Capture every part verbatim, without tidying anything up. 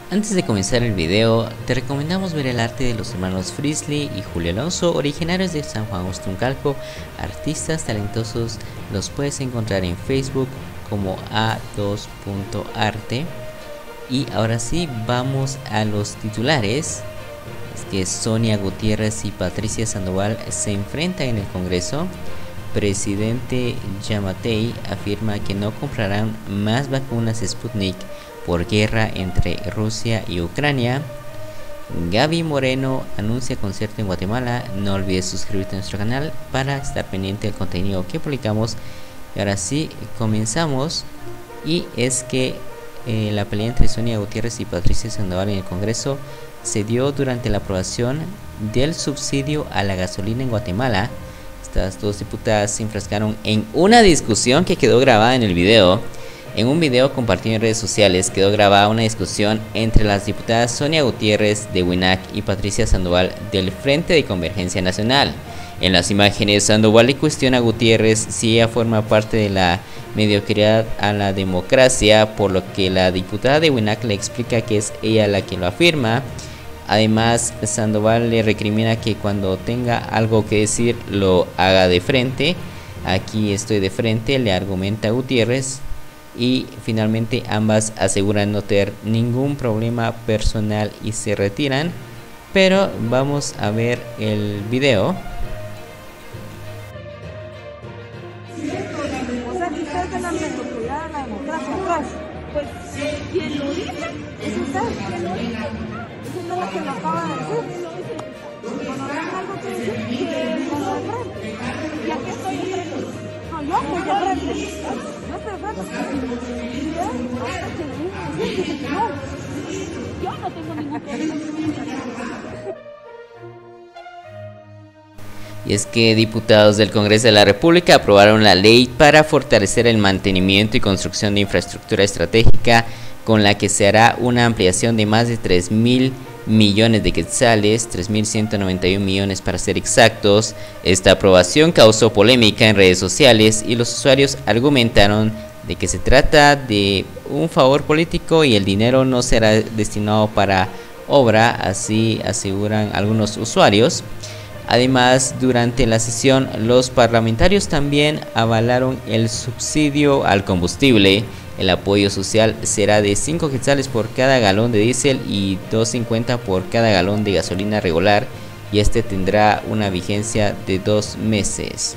Antes de comenzar el video, te recomendamos ver el arte de los hermanos Frisley y Julio Alonso, originarios de San Juan Ostuncalco, artistas talentosos. Los puedes encontrar en Facebook como a dos punto arte. Y ahora sí, vamos a los titulares. Es que Sonia Gutiérrez y Patricia Sandoval se enfrentan en el Congreso. Presidente Yamatei afirma que no comprarán más vacunas Sputnik por guerra entre Rusia y Ucrania. Gaby Moreno anuncia concierto en Guatemala. No olvides suscribirte a nuestro canal para estar pendiente del contenido que publicamos. Y ahora sí, comenzamos. Y es que eh, la pelea entre Sonia Gutiérrez y Patricia Sandoval en el Congreso se dio durante la aprobación del subsidio a la gasolina en Guatemala. Estas dos diputadas se enfrascaron en una discusión que quedó grabada en el video. En un video compartido en redes sociales quedó grabada una discusión entre las diputadas Sonia Gutiérrez de WINAC y Patricia Sandoval del Frente de Convergencia Nacional. En las imágenes, Sandoval le cuestiona a Gutiérrez si ella forma parte de la mediocridad a la democracia, por lo que la diputada de WINAC le explica que es ella la que lo afirma. Además, Sandoval le recrimina que cuando tenga algo que decir lo haga de frente. Aquí estoy de frente, le argumenta Gutiérrez. Y finalmente ambas aseguran no tener ningún problema personal y se retiran. Pero vamos a ver el video. O sea, que ustedes ven la mediocridad de la democracia atrás. Pues, ¿quién lo dice? Es usted, ¿quién lo dice? Es usted la que lo acaba de decir. Cuando vean algo que decir, que lo de frente. ¿Y a qué estoy de frente? No, yo estoy de frente. Yo estoy de frente. ¿Y usted? Ahorita que le digo, dice que no. Yo no tengo ningún problema. Y es que diputados del Congreso de la República aprobaron la ley para fortalecer el mantenimiento y construcción de infraestructura estratégica, con la que se hará una ampliación de más de tres mil millones de quetzales, tres mil ciento noventa y uno millones para ser exactos. Esta aprobación causó polémica en redes sociales y los usuarios argumentaron de que se trata de un favor político y el dinero no será destinado para obra, así aseguran algunos usuarios. Además, durante la sesión, los parlamentarios también avalaron el subsidio al combustible. El apoyo social será de cinco quetzales por cada galón de diésel y dos cincuenta por cada galón de gasolina regular, y este tendrá una vigencia de dos meses.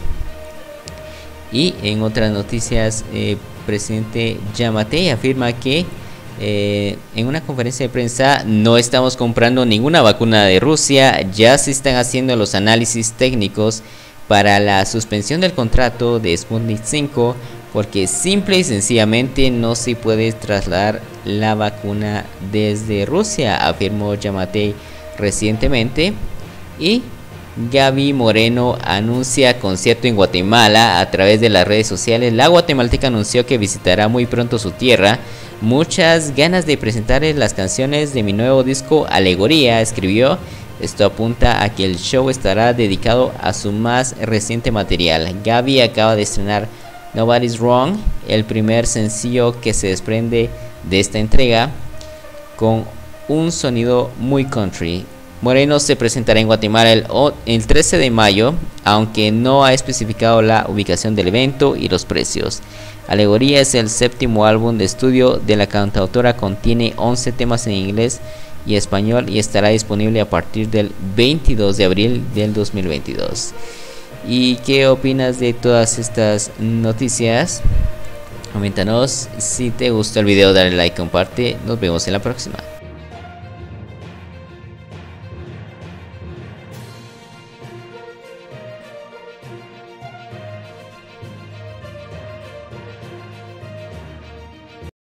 Y en otras noticias, el eh, presidente Yamatei afirma que Eh, en una conferencia de prensa: no estamos comprando ninguna vacuna de Rusia, ya se están haciendo los análisis técnicos para la suspensión del contrato de Sputnik cinco, porque simple y sencillamente no se puede trasladar la vacuna desde Rusia, afirmó Yamatei recientemente. Y Gaby Moreno anuncia concierto en Guatemala a través de las redes sociales. La guatemalteca anunció que visitará muy pronto su tierra. Muchas ganas de presentarles las canciones de mi nuevo disco Alegoría, escribió. Esto apunta a que el show estará dedicado a su más reciente material. Gaby acaba de estrenar Nobody's Wrong, el primer sencillo que se desprende de esta entrega, con un sonido muy country. Moreno se presentará en Guatemala el, el trece de mayo, aunque no ha especificado la ubicación del evento y los precios. Alegoría es el séptimo álbum de estudio de la cantautora, contiene once temas en inglés y español y estará disponible a partir del veintidós de abril del dos mil veintidós. ¿Y qué opinas de todas estas noticias? Coméntanos. Si te gustó el video, dale like, comparte. Nos vemos en la próxima.